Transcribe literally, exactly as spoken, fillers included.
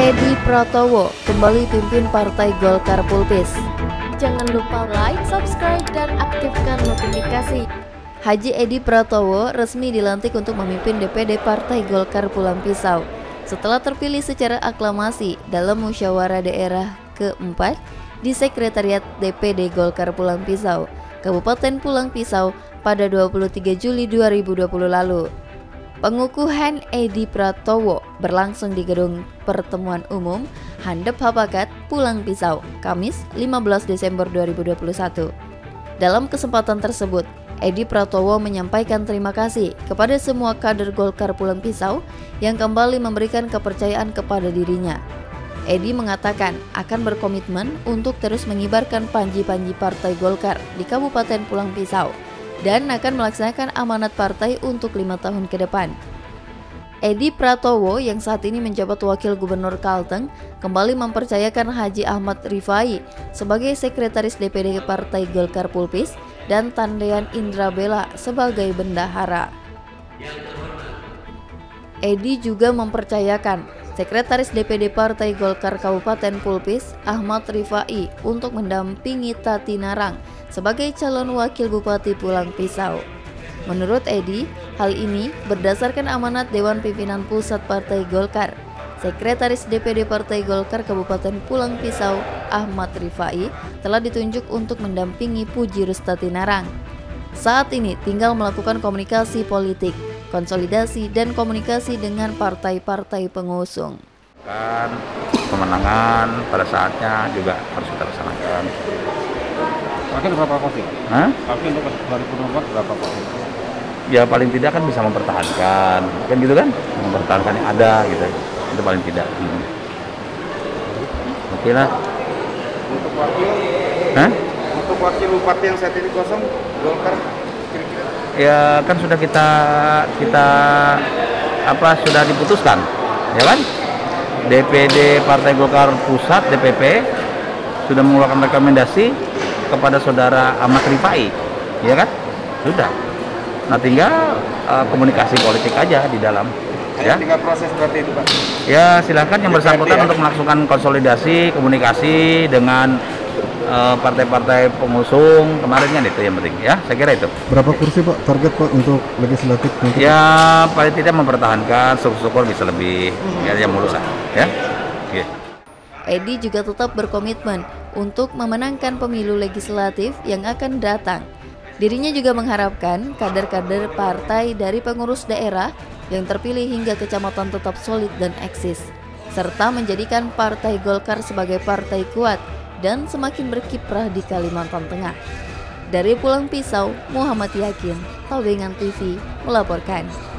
Edi Pratowo kembali pimpin Partai Golkar Pulpis. Jangan lupa like, subscribe, dan aktifkan notifikasi. Haji Edi Pratowo resmi dilantik untuk memimpin D P D Partai Golkar Pulang Pisau setelah terpilih secara aklamasi dalam musyawarah daerah keempat di Sekretariat D P D Golkar Pulang Pisau, Kabupaten Pulang Pisau pada dua puluh tiga Juli dua ribu dua puluh lalu. Pengukuhan Edi Pratowo berlangsung di Gedung Pertemuan Umum Handap Habakat, Pulang Pisau, Kamis lima belas Desember dua ribu dua puluh satu. Dalam kesempatan tersebut, Edi Pratowo menyampaikan terima kasih kepada semua kader Golkar Pulang Pisau yang kembali memberikan kepercayaan kepada dirinya. Edi mengatakan akan berkomitmen untuk terus mengibarkan panji-panji Partai Golkar di Kabupaten Pulang Pisau dan akan melaksanakan amanat partai untuk lima tahun ke depan. Edi Pratowo yang saat ini menjabat Wakil Gubernur Kalteng kembali mempercayakan Haji Ahmad Rifai sebagai Sekretaris D P D Partai Golkar Pulpis dan Tandean Indra Bella sebagai Bendahara. Edi juga mempercayakan Sekretaris D P D Partai Golkar Kabupaten Pulpis Ahmad Rifai untuk mendampingi Tati Narang sebagai calon wakil Bupati Pulang Pisau. Menurut Edi, hal ini berdasarkan amanat Dewan Pimpinan Pusat Partai Golkar. Sekretaris D P D Partai Golkar Kabupaten Pulang Pisau Ahmad Rifai telah ditunjuk untuk mendampingi Puji Rustati Narang. Saat ini tinggal melakukan komunikasi politik, konsolidasi dan komunikasi dengan partai-partai pengusung. Kan kemenangan pada saatnya juga harus kita laksanakan. Wakil berapa kursi? Hah? Wakil untuk dua ribu dua puluh empat berapa kursi? Ya paling tidak kan bisa mempertahankan, kan gitu kan? Mempertahankan yang ada gitu. Itu paling tidak. Hmm. Oke lah. Untuk wakil? Hah? Untuk wakil bupati yang saat ini kosong, Golkar kira-kira? Ya kan sudah kita kita apa sudah diputuskan, ya kan? D P D Partai Golkar Pusat D P P sudah mengeluarkan rekomendasi kepada saudara Ahmad Rifai, ya kan? Sudah. Nah tinggal uh, komunikasi politik aja di dalam. Ya? Ya. Tinggal proses seperti itu, Pak. Ya silakan yang bersangkutan ya? untuk melakukan konsolidasi, komunikasi dengan uh, partai-partai pengusung kemarin kan itu yang penting, ya. Saya kira itu. Berapa kursi Pak target Pak untuk legislatif? Untuk ya paling tidak mempertahankan, syukur-syukur bisa lebih ya, yang mulus ya. Oke. Edi juga tetap berkomitmen untuk memenangkan pemilu legislatif yang akan datang. Dirinya juga mengharapkan kader-kader partai dari pengurus daerah yang terpilih hingga kecamatan tetap solid dan eksis, serta menjadikan Partai Golkar sebagai partai kuat dan semakin berkiprah di Kalimantan Tengah. Dari Pulang Pisau, Muhammad Yakin, Tawengan T V melaporkan.